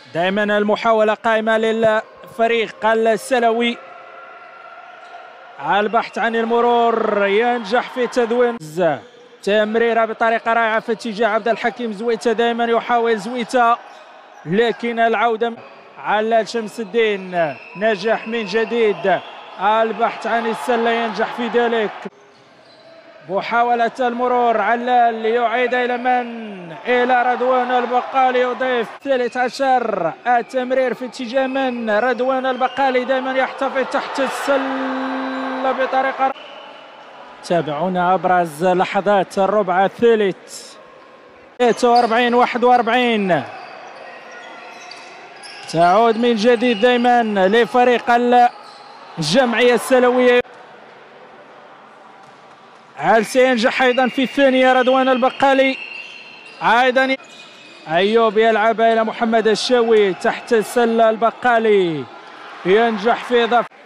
دائما المحاولة قائمة للفريق السلوي على البحث عن المرور، ينجح في تدوين تمريرة بطريقة رائعة في اتجاه عبد الحكيم زويته. دائما يحاول زويته لكن العودة على شمس الدين، نجح من جديد البحث عن السلة، ينجح في ذلك. محاولة المرور، علال يعيد إلى من؟ إلى رضوان البقالي، يضيف 13 التمرير في اتجاه من؟ رضوان البقالي دائما يحتفظ تحت السلة بطريقة. تابعونا أبرز لحظات الربع الثالث. 43-41 تعود من جديد دائما لفريق الجمعية السلوية. هل سينجح أيضا في الثانية رضوان البقالي؟ أيضا أيوب يلعب إلى محمد الشاوي تحت السلة، البقالي ينجح في إضافة